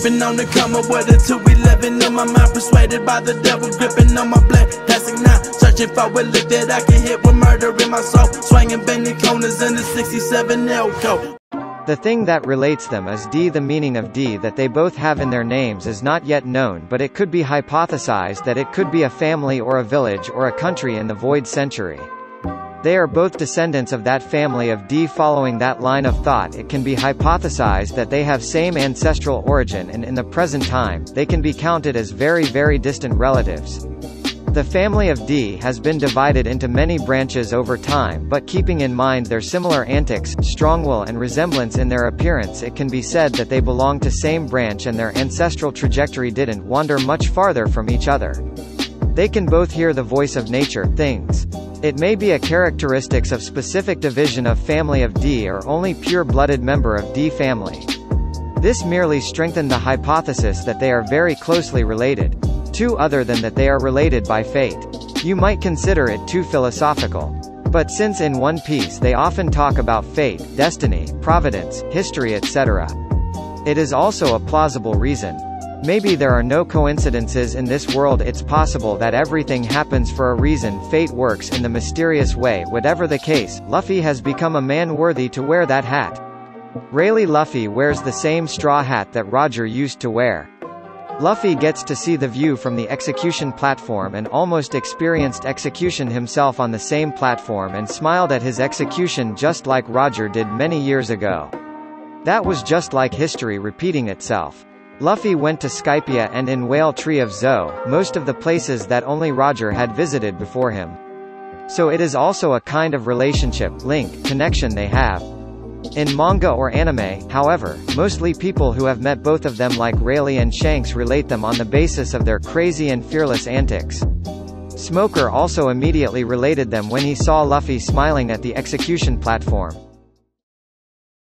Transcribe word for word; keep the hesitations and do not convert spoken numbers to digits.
Sleeping on the come up with a two eleven in my mind, persuaded by the devil, gripping on my black plastic knife, searching for a lick that I can hit with murder in my soul, swinging bending corners in the sixty-seven Elko. The thing that relates them is D. The meaning of D that they both have in their names is not yet known, but it could be hypothesized that it could be a family or a village or a country in the void century. They are both descendants of that family of D. Following that line of thought, it can be hypothesized that they have same ancestral origin, and in the present time, they can be counted as very very distant relatives. The family of D has been divided into many branches over time, but keeping in mind their similar antics, strong will and resemblance in their appearance, it can be said that they belong to same branch and their ancestral trajectory didn't wander much farther from each other. They can both hear the voice of nature, things. It may be a characteristics of specific division of family of D or only pure-blooded member of D family. This merely strengthened the hypothesis that they are very closely related. Two other than that they are related by fate. You might consider it too philosophical. But since in One Piece they often talk about fate, destiny, providence, history et cetera. It is also a plausible reason. Maybe there are no coincidences in this world. It's possible that everything happens for a reason. Fate works in the mysterious way. Whatever the case, Luffy has become a man worthy to wear that hat. Rayleigh Luffy wears the same straw hat that Roger used to wear. Luffy gets to see the view from the execution platform and almost experienced execution himself on the same platform and smiled at his execution just like Roger did many years ago. That was just like history repeating itself. Luffy went to Skypiea and in Whale Tree of Zoe, most of the places that only Roger had visited before him. So it is also a kind of relationship, link, connection they have. In manga or anime, however, mostly people who have met both of them like Rayleigh and Shanks relate them on the basis of their crazy and fearless antics. Smoker also immediately related them when he saw Luffy smiling at the execution platform.